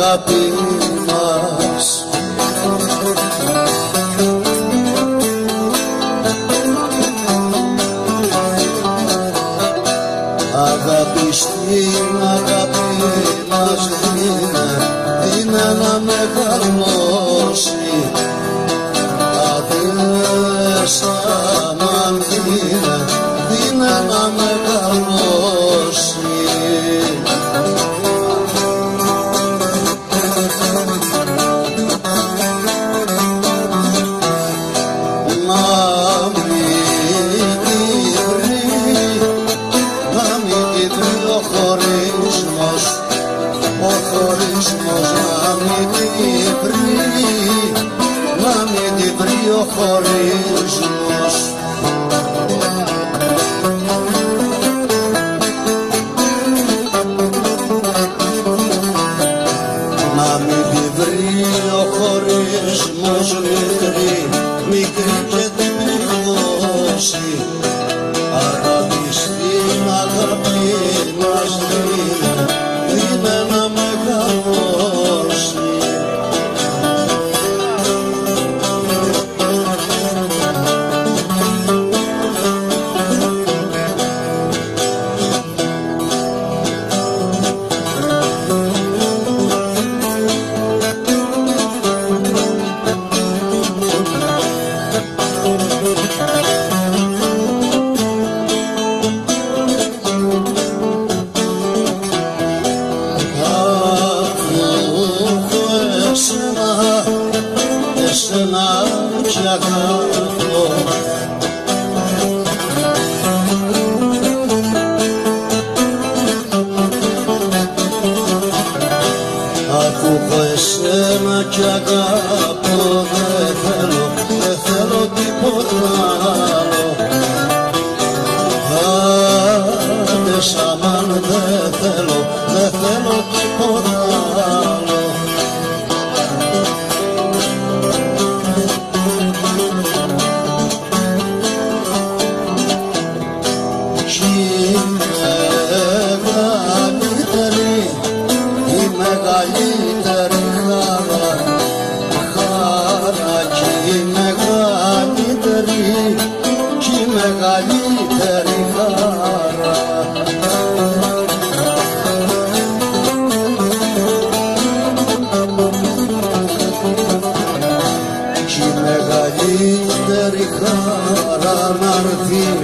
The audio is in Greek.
αγάπη μας. Αγάπη στην αγάπη μας είναι να μεγαλώσει, αδειές αμάν είναι να μεγαλώσει. Ο χωρισμός να μην την βρει, να μην την βρει ο χωρισμός. Να μην την βρει ο χωρισμός μικρή, μικρή και την πληγώσει. Αγάπη στην αγάπη μας είναι να μεγαλώσει. Εσένα κι αγαπώ, αφού έχω εσένα κι αγαπώ, δεν θέλω τίποτα άλλο. Άντες αμάν δεν θέλω τίποτα άλλο. Μεγαλύτερη χαρά κι η μεγαλύτερη χαρά. Κι η μεγαλύτερη χαρά να έρθει